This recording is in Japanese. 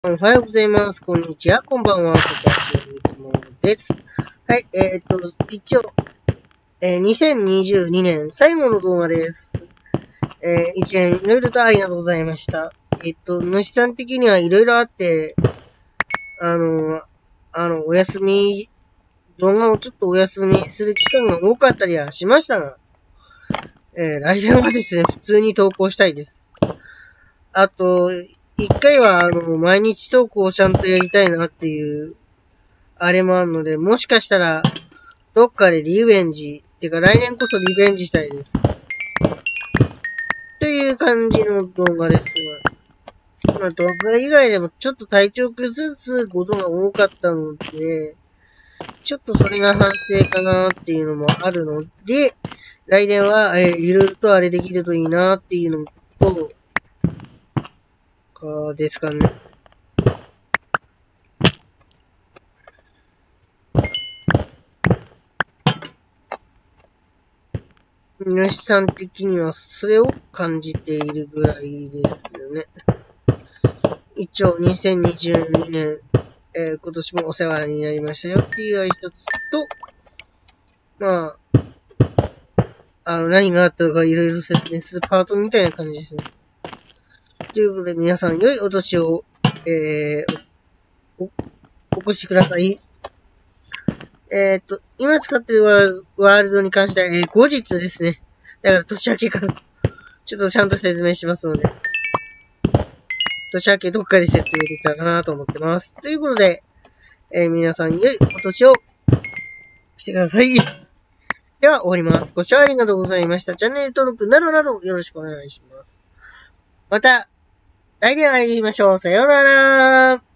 おはようございます。こんにちは。こんばんは。私はゆうともです。はい、一応、2022年最後の動画です。一年いろいろとありがとうございました。主さん的にはいろいろあって、お休み、動画をちょっとお休みする期間が多かったりはしましたが、来年はですね、普通に投稿したいです。あと、一回は、毎日投稿をちゃんとやりたいなっていう、あれもあるので、もしかしたら、どっかでリベンジ、てか来年こそリベンジしたいです。という感じの動画ですが、まあ動画以外でもちょっと体調崩すことが多かったので、ちょっとそれが反省かなっていうのもあるので、来年は、いろいろとあれできるといいなっていうのと、ですかね。主さん的にはそれを感じているぐらいですよね。一応2022年、今年もお世話になりましたよっていう挨拶と、まあ、何があったのかいろいろ説明するパートみたいな感じですね。ということで皆さん良いお年を、お越しください。今使ってるワールドに関しては、後日ですね。だから年明けから、ちょっとちゃんと説明しますので、年明けどっかで説明できたらなと思ってます。ということで、皆さん良いお年をしてください。では終わります。ご視聴ありがとうございました。チャンネル登録などなどよろしくお願いします。また、来年会いましょう。さようなら。